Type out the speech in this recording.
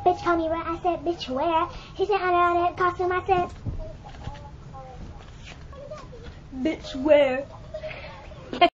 Bitch called me where? I said, bitch, where? He said, under that costume. I said, Bitch, where?